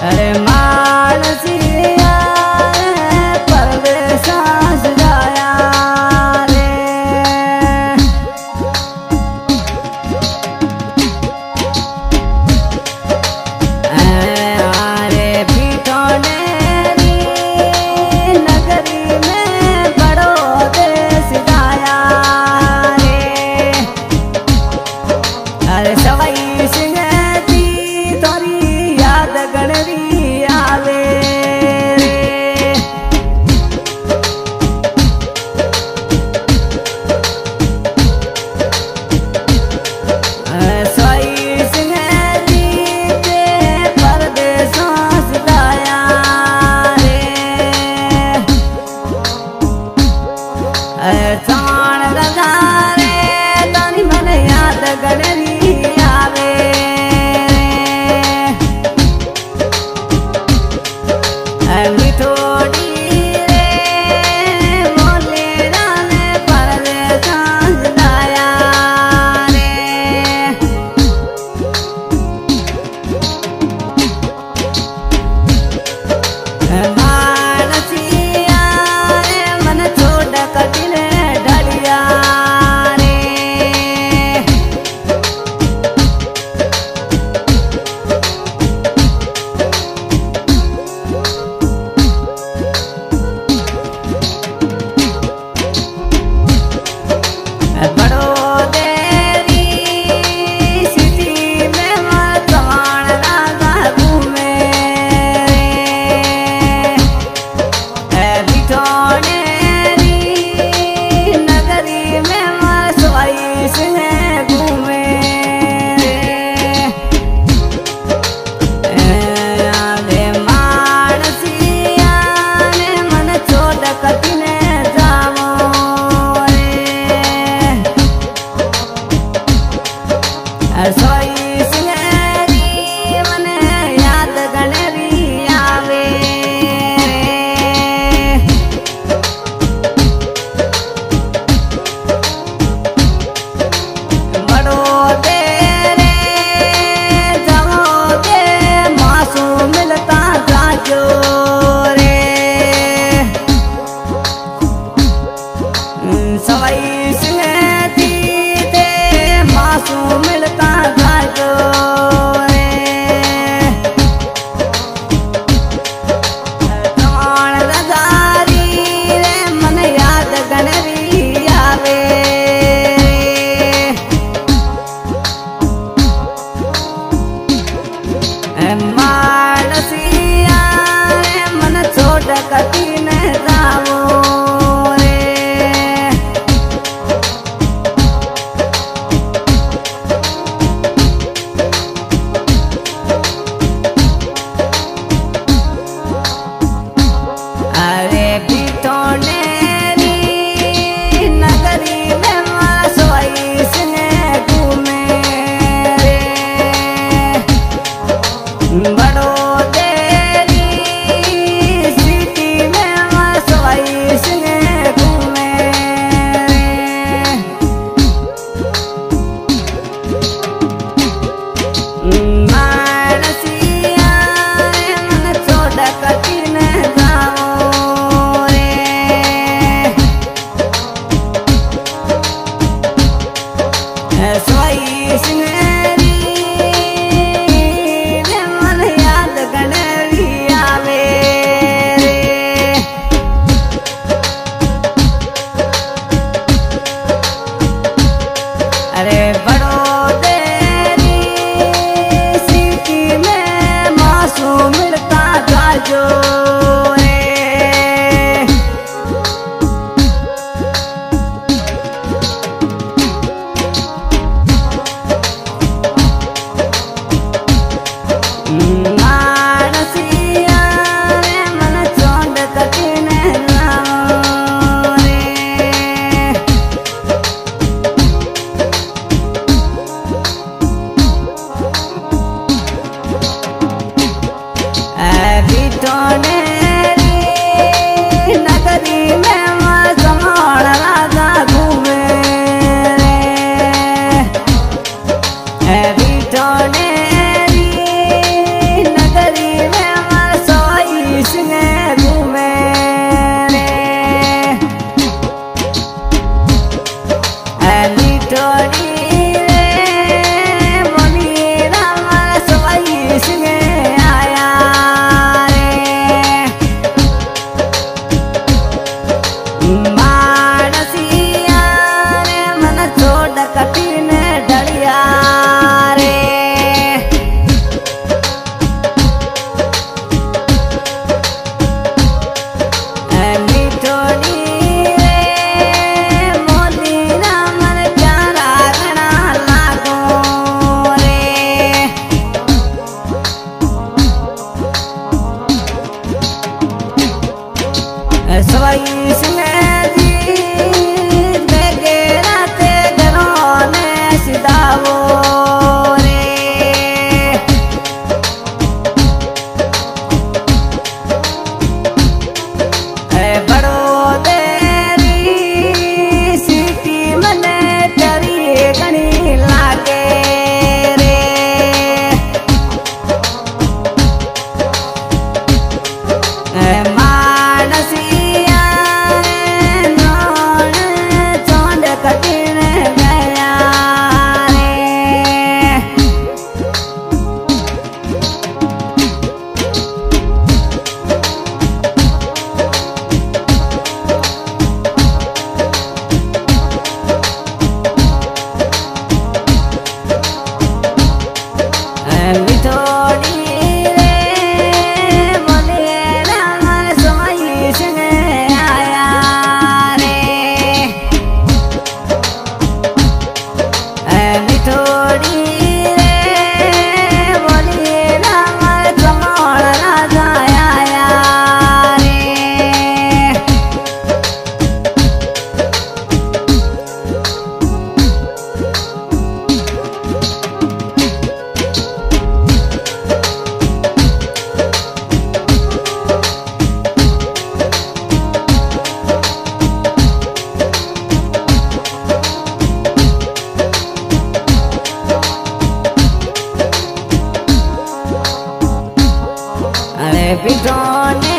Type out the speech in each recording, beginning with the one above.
अरे मानसिया परदेसा सजाया रे अरे भीटोने नगरी में बड़ो देश गाया रे अरे सवाई सिंह दी तोरी याद गणरी आवे चाण रजारे तानी मन याद गणरी आवे मिठोड़ी रे मोले राने परदेसा सजाया रे मानसिया रे मन छोड़ कटिले डलिया रे बड़ो देरी सिटी में मचान राजा घूमे रे बिठोने नगरी में मसवाई से घूमे रे मानसिया ने मन छोड़ कटिने जावो सोई सिंहरी मन याद गणरी आवे बड़ो तेरे जाओ के मासू मिलता जाजो रे सवाई सिंह दी ते मासू मिलता जाजो रे चाण रजारी रे मन याद गणरी आवे मानसिया रे मन छोड़ कटी न जावो अरे बिठोने नगरी में मसवाई से घूमे रे बड़ो देरी सिटी में मसवाई से घूमे मानसिया मन छोड़ कटी न जाओ सोई सिंहरी मन याद गणरी आवे अरे बड़ो देरी सिटी में मासू मिलता जाजो मानसिया रे मन छोड़ कटिने जाओ रे बिठोने नगरी में मचान राजा घूमे रे बिठोने नगरी में सोई सिंह जी बेगे राते घरों ने सिदावो बिटोने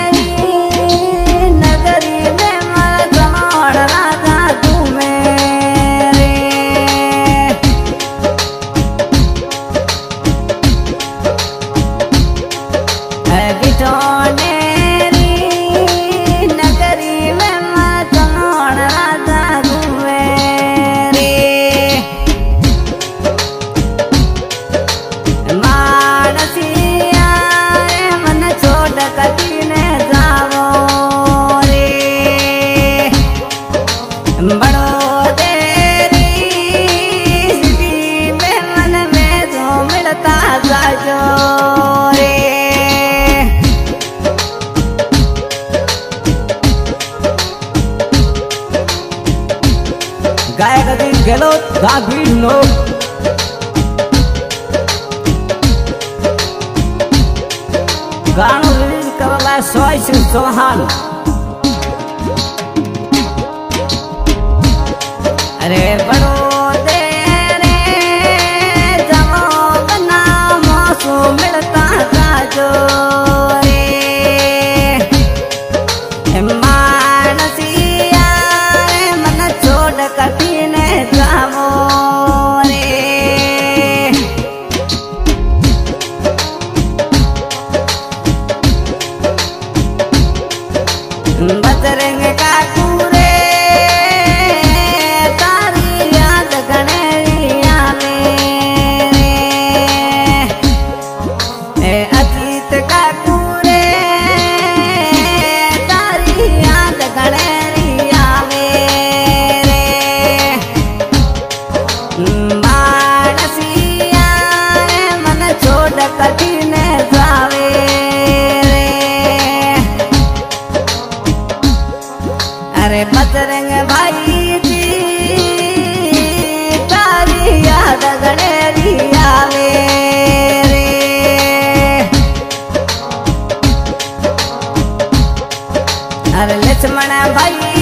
नगरी में मरकमोड़ राजा तू मेरे बिटोने नगरी में मरकमोड़ राजा तू मेरे मानसी कटीने जावो रे बड़ो तेरी में मन में जो मिलता जाजो रे गायक दिन गेलो गाभी नो गानो रिलीज करला सोई सिंह चौहान अरे बड़ो दे रे जमो बना मौसू मिलता जाजो रे मानसिया मन छोड़ कटीने जावो बजरंग का पूरे तारी याद गणरिया मेरे अतीत का पूरे तारी याद गणरिया मेरे मानसिया मन छोड़ कठिन जावे अरे बजरंग भाई जी तारी याद गणरिया मेरे अरे लक्ष्मण भाई